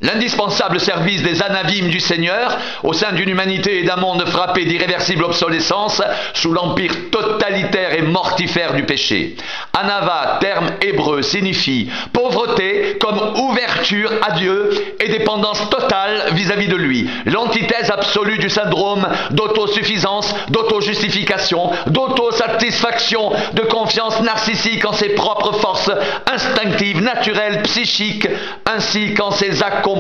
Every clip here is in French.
L'indispensable service des anavimes du Seigneur au sein d'une humanité et d'un monde frappé d'irréversible obsolescence sous l'empire totalitaire et mortifère du péché. Anava, terme hébreu, signifie pauvreté comme ouverture à Dieu et dépendance totale vis-à-vis de lui. L'antithèse absolue du syndrome d'autosuffisance, d'autojustification, d'autosatisfaction, de confiance narcissique en ses propres forces instinctives, naturelles, psychiques, ainsi qu'en ses accomplissements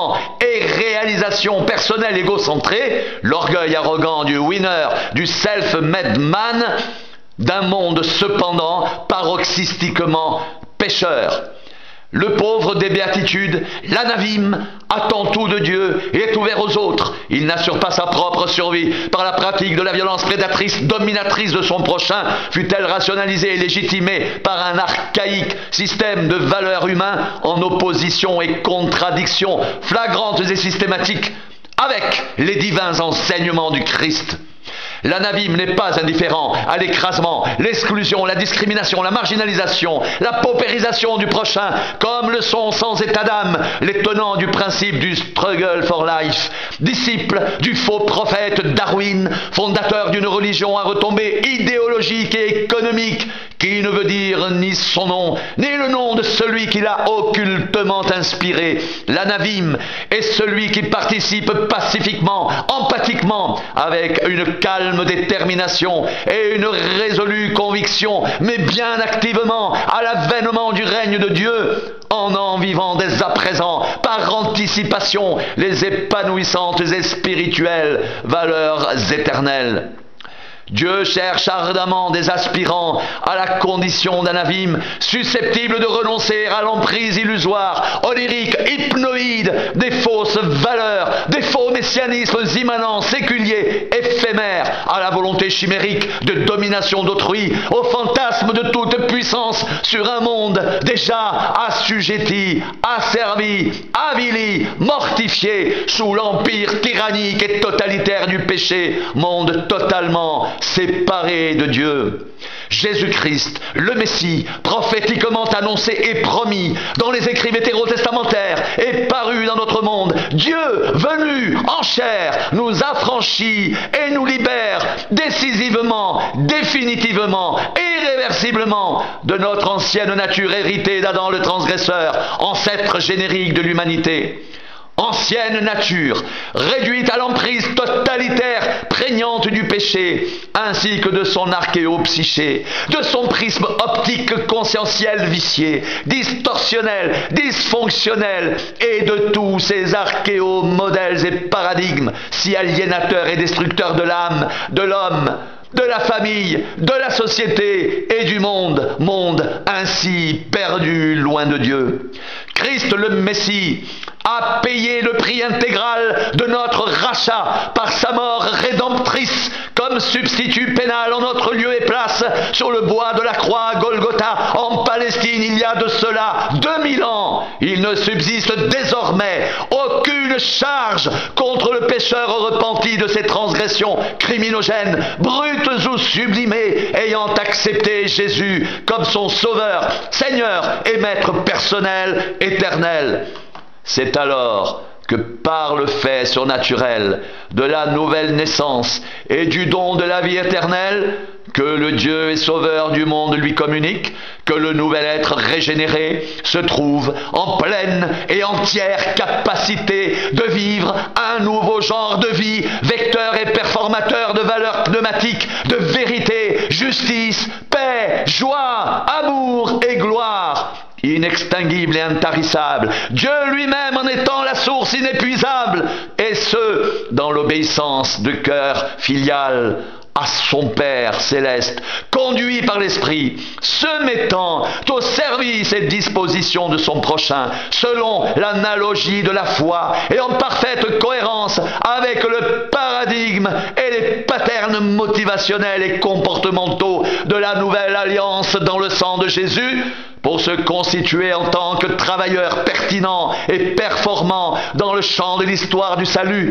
et réalisations personnelles égocentrées, l'orgueil arrogant du winner, du self-made man, d'un monde cependant paroxystiquement pécheur. Le pauvre des béatitudes, l'anavime, attend tout de Dieu et est ouvert aux autres. Il n'assure pas sa propre survie par la pratique de la violence prédatrice, dominatrice de son prochain, fût-elle rationalisée et légitimée par un archaïque système de valeurs humains en opposition et contradiction flagrantes et systématiques avec les divins enseignements du Christ. L'anavime n'est pas indifférent à l'écrasement, l'exclusion, la discrimination, la marginalisation, la paupérisation du prochain, comme le sont sans état d'âme les tenants du principe du struggle for life, disciples du faux prophète Darwin, fondateur d'une religion à retombées idéologiques et économiques, qui ne veut dire ni son nom, ni le nom de celui qui l'a occultement inspiré. L'anavime est celui qui participe pacifiquement, empathiquement, avec une calme détermination et une résolue conviction, mais bien activement à l'avènement du règne de Dieu, en vivant dès à présent, par anticipation, les épanouissantes et spirituelles valeurs éternelles. Dieu cherche ardemment des aspirants à la condition d'anavime, susceptibles de renoncer à l'emprise illusoire, onirique, hypnoïde, des fausses valeurs, des faux messianismes immanents, séculiers, éphémères, à la volonté chimérique de domination d'autrui, au fantasme de toute puissance sur un monde déjà assujetti, asservi, avili, mortifié sous l'empire tyrannique et totalitaire du péché, monde totalement séparé de Dieu. Jésus-Christ, le Messie, prophétiquement annoncé et promis dans les écrits vétérotestamentaires, est paru dans notre monde. Dieu, venu en chair, nous affranchit et nous libère décisivement, définitivement, irréversiblement de notre ancienne nature héritée d'Adam le transgresseur, ancêtre générique de l'humanité. Ancienne nature, réduite à l'emprise totalitaire prégnante du péché, ainsi que de son archéopsyché, de son prisme optique conscientiel vicié, distorsionnel, dysfonctionnel, et de tous ces archéomodèles et paradigmes si aliénateurs et destructeurs de l'âme, de l'homme, de la famille, de la société et du monde, monde ainsi perdu loin de Dieu. Christ le Messie a payé le prix intégral de notre rachat par sa mort rédemptrice comme substitut pénal en notre lieu et place sur le bois de la croix à Golgotha en Palestine il y a de cela 2000 ans. Il ne subsiste désormais aucune charge contre le pécheur repenti de ses transgressions criminogènes, brutes ou sublimées, ayant accepté Jésus comme son sauveur, Seigneur et Maître personnel éternel. C'est alors que par le fait surnaturel de la nouvelle naissance et du don de la vie éternelle, que le Dieu et Sauveur du monde lui communique, que le nouvel être régénéré se trouve en pleine et entière capacité de vivre un nouveau genre de vie, vecteur et performateur de valeurs pneumatiques, de vérité, justice, paix, joie, amour et gloire, inextinguible et intarissable, Dieu lui-même en étant la source inépuisable, et ce, dans l'obéissance de cœur filial à son Père céleste, conduit par l'Esprit, se mettant au service et disposition de son prochain, selon l'analogie de la foi et en parfaite cohérence avec le paradigme et les patterns motivationnels et comportementaux de la nouvelle alliance dans le sang de Jésus, pour se constituer en tant que travailleur pertinent et performant dans le champ de l'histoire du salut,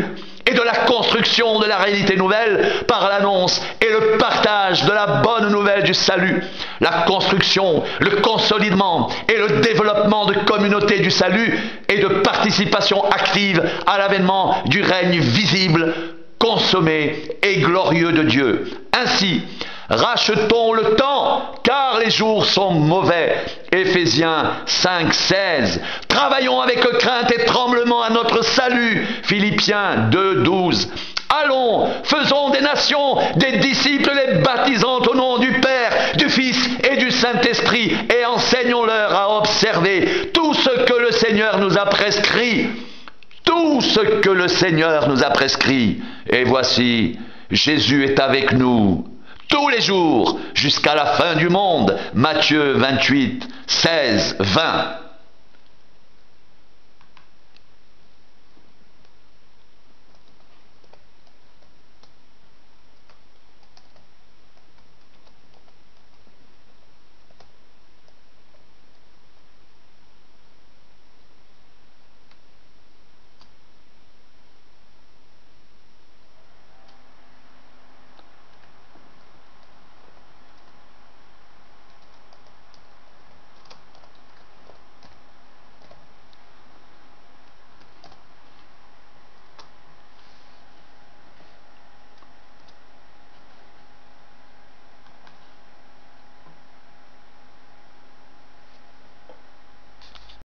et de la construction de la réalité nouvelle par l'annonce et le partage de la bonne nouvelle du salut. La construction, le consolidement et le développement de communautés du salut et de participation active à l'avènement du règne visible, consommé et glorieux de Dieu. Ainsi, rachetons le temps, car les jours sont mauvais. Éphésiens 5,16. Travaillons avec crainte et tremblement à notre salut. Philippiens 2,12. Allons, faisons des nations, des disciples, les baptisant au nom du Père, du Fils et du Saint-Esprit, et enseignons-leur à observer tout ce que le Seigneur nous a prescrit. Tout ce que le Seigneur nous a prescrit. Et voici, Jésus est avec nous tous les jours jusqu'à la fin du monde. Matthieu 28, 16, 20.